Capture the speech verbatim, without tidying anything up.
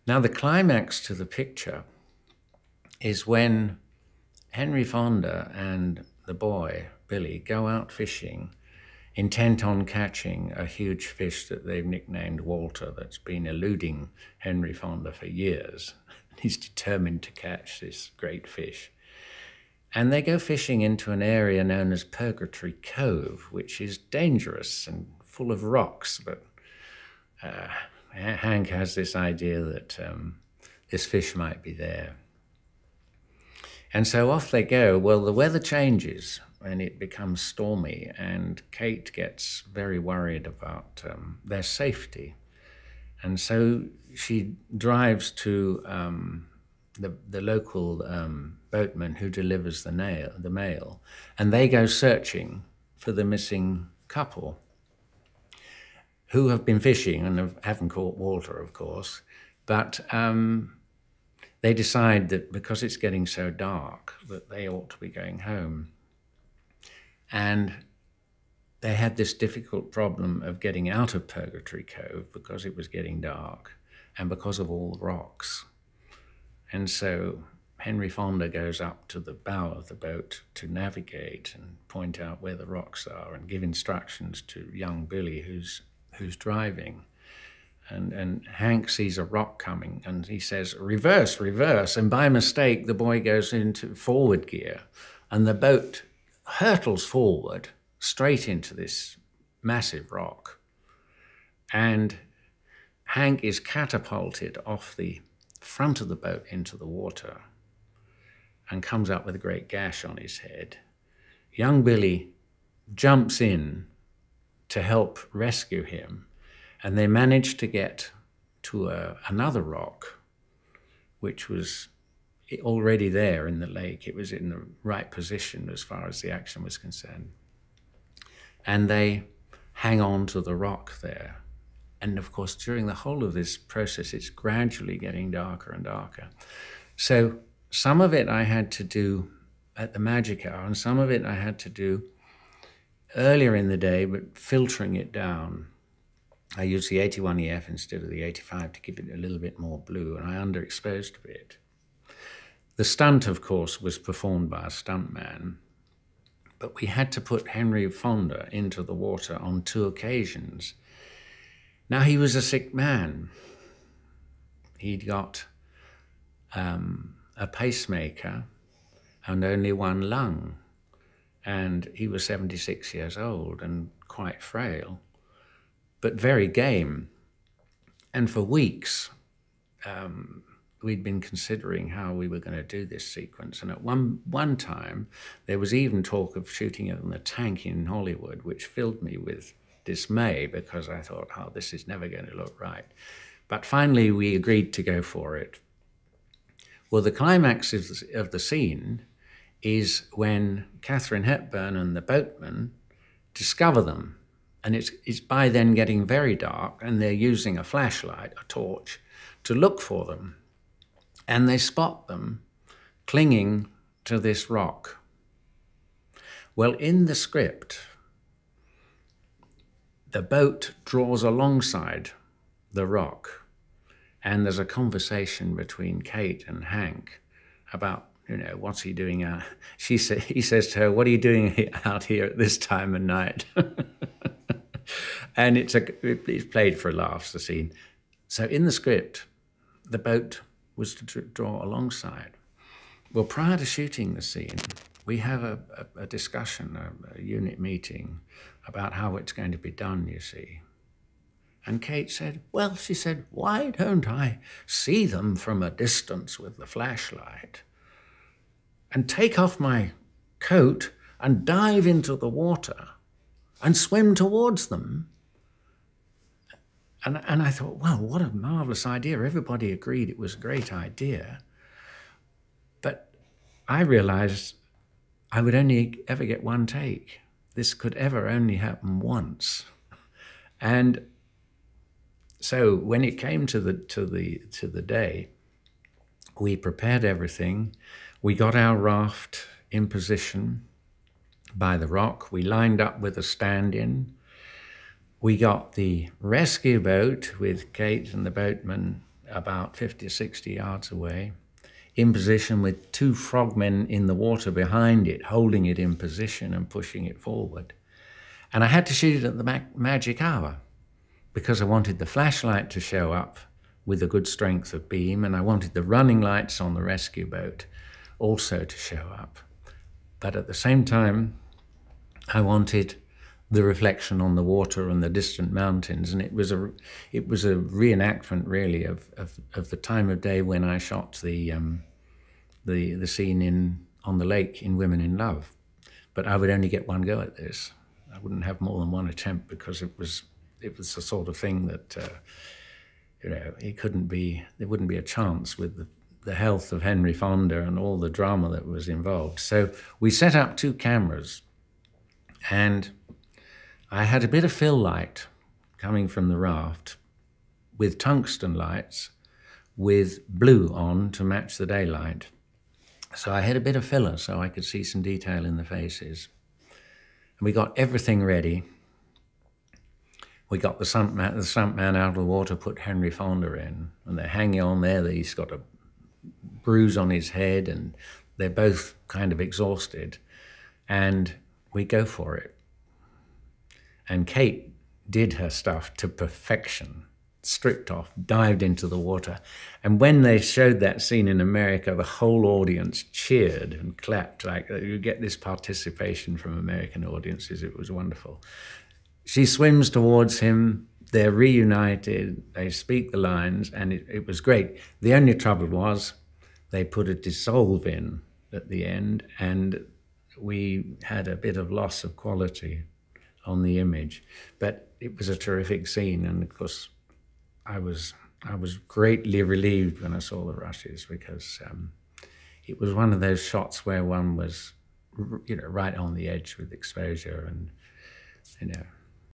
Now, the climax to the picture is when Henry Fonda and the boy, Billy, go out fishing, intent on catching a huge fish that they've nicknamed Walter, that's been eluding Henry Fonda for years. He's determined to catch this great fish. And they go fishing into an area known as Purgatory Cove, which is dangerous and full of rocks. But uh, Hank has this idea that um, this fish might be there. And so off they go. Well, the weather changes and it becomes stormy, and Kate gets very worried about um, their safety. And so she drives to um, the, the local um, boatman who delivers the, nail, the mail, and they go searching for the missing couple, who have been fishing and have, haven't caught Walter, of course, but um, they decide that because it's getting so dark that they ought to be going home. And they had this difficult problem of getting out of Purgatory Cove because it was getting dark and because of all the rocks. And so Henry Fonda goes up to the bow of the boat to navigate and point out where the rocks are and give instructions to young Billy, who's who's driving. And, and Hank sees a rock coming and he says, reverse, reverse. And by mistake, the boy goes into forward gear and the boat hurtles forward straight into this massive rock. And Hank is catapulted off the front of the boat into the water and comes up with a great gash on his head. Young Billy jumps in to help rescue him, and they manage to get to a, another rock, which was already there in the lake. It was in the right position as far as the action was concerned. And they hang on to the rock there. And of course, during the whole of this process, it's gradually getting darker and darker. So some of it I had to do at the magic hour, and some of it I had to do earlier in the day, but filtering it down. I used the eighty-one E F instead of the eighty-five to give it a little bit more blue, and I underexposed a bit. The stunt, of course, was performed by a stuntman, but we had to put Henry Fonda into the water on two occasions. Now, he was a sick man. He'd got um, a pacemaker and only one lung, and he was seventy-six years old and quite frail, but very game. And for weeks, um, we'd been considering how we were going to do this sequence. And at one, one time, there was even talk of shooting it on a tank in Hollywood, which filled me with dismay because I thought, oh, this is never going to look right. But finally, we agreed to go for it. Well, the climax of the, of the scene is when Katharine Hepburn and the boatman discover them. And it's, it's by then getting very dark, and they're using a flashlight, a torch, to look for them. And they spot them clinging to this rock. Well, in the script, the boat draws alongside the rock, and there's a conversation between Kate and Hank about, you know, what's he doing out? She sa- he says to her, what are you doing out here at this time of night? And it's, a, it's played for laughs, the scene. So in the script, the boat was to draw alongside. Well, prior to shooting the scene, we have a, a, a discussion, a, a unit meeting about how it's going to be done, you see. And Kate said, well, she said, why don't I see them from a distance with the flashlight and take off my coat and dive into the water and swim towards them? And, and I thought, wow, what a marvelous idea. Everybody agreed it was a great idea. But I realized I would only ever get one take. This could ever only happen once. And so when it came to the, to the, to the day, we prepared everything. We got our raft in position by the rock. We lined up with a stand-in. We got the rescue boat with Kate and the boatman about fifty or sixty yards away, in position with two frogmen in the water behind it, holding it in position and pushing it forward. And I had to shoot it at the mag magic hour because I wanted the flashlight to show up with a good strength of beam, and I wanted the running lights on the rescue boat also to show up. But at the same time, I wanted the reflection on the water and the distant mountains, and it was a it was a reenactment really of of, of the time of day when I shot the um, the the scene in on the lake in Women in Love. But I would only get one go at this. I wouldn't have more than one attempt because it was it was the sort of thing that uh, you know it couldn't be there wouldn't be a chance with the, the health of Henry Fonda and all the drama that was involved. So we set up two cameras, and I had a bit of fill light coming from the raft with tungsten lights with blue on to match the daylight. So I had a bit of filler so I could see some detail in the faces. And we got everything ready. We got the stuntman, the stuntman out of the water, put Henry Fonda in, and they're hanging on there. He's got a bruise on his head, and they're both kind of exhausted. And we go for it. And Kate did her stuff to perfection, stripped off, dived into the water. And when they showed that scene in America, the whole audience cheered and clapped. Like, you get this participation from American audiences. It was wonderful. She swims towards him. They're reunited. They speak the lines, and it, it was great. The only trouble was they put a dissolve in at the end, and we had a bit of loss of quality on the image. But it was a terrific scene, and of course, I was I was greatly relieved when I saw the rushes, because um, it was one of those shots where one was, you know, right on the edge with exposure, and you know,